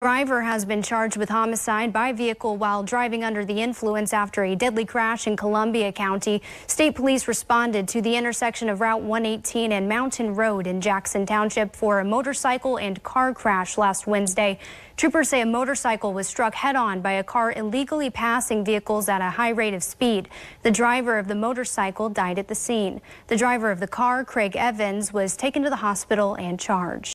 Driver has been charged with homicide by vehicle while driving under the influence after a deadly crash in Columbia County. State police responded to the intersection of Route 118 and Mountain Road in Jackson Township for a motorcycle and car crash last Wednesday. Troopers say a motorcycle was struck head-on by a car illegally passing vehicles at a high rate of speed. The driver of the motorcycle died at the scene. The driver of the car, Craig Evans, was taken to the hospital and charged.